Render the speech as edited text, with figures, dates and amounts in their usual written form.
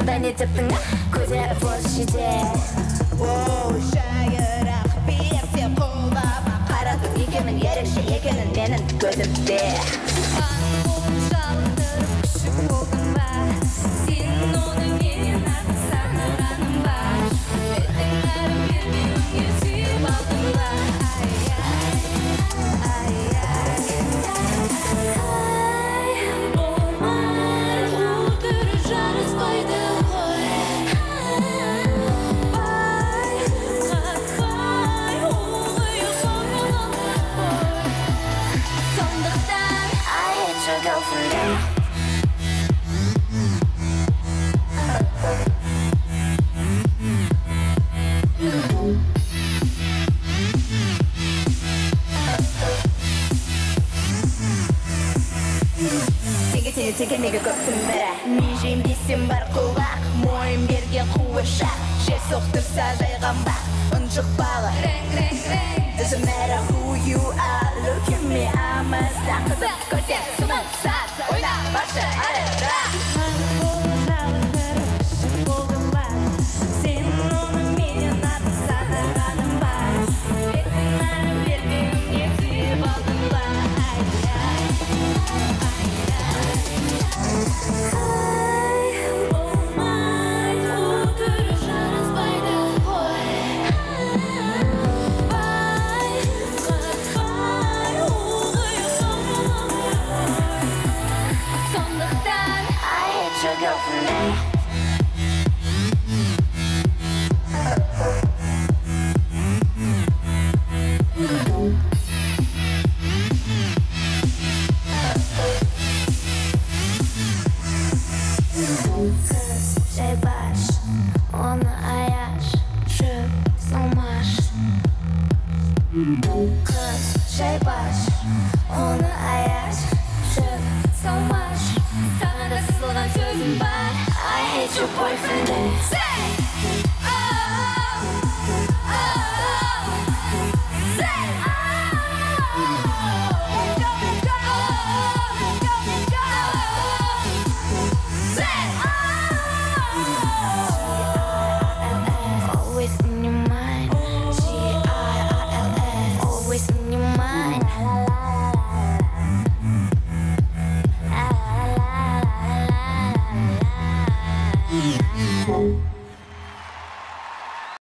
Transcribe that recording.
Сонда не тіптің көтеріп босшиде Шайырақ берсе қолдама Қаратып екенің ерекше екенін менің көзімде Қаның болдың жалындырып күшік болдың ба Сен оны менен артық санағаның ба Беттің әрі бермеуіңе сүйіп алдың ба Теге неге көптің бірі Межем бесем бар құлақ Мойын берген қуышақ Жер соқтырса жайғанбақ Ұншықпалы Doesn't matter who you are Look at me, I'm a star Қызық көрсет, сұмын саз Ойна, баршы, әрі, рақ болдың ба Сен оны менен артық санағаның ба Беттің әрі бермеуіңе сүйіп алдың ба Your boyfriend is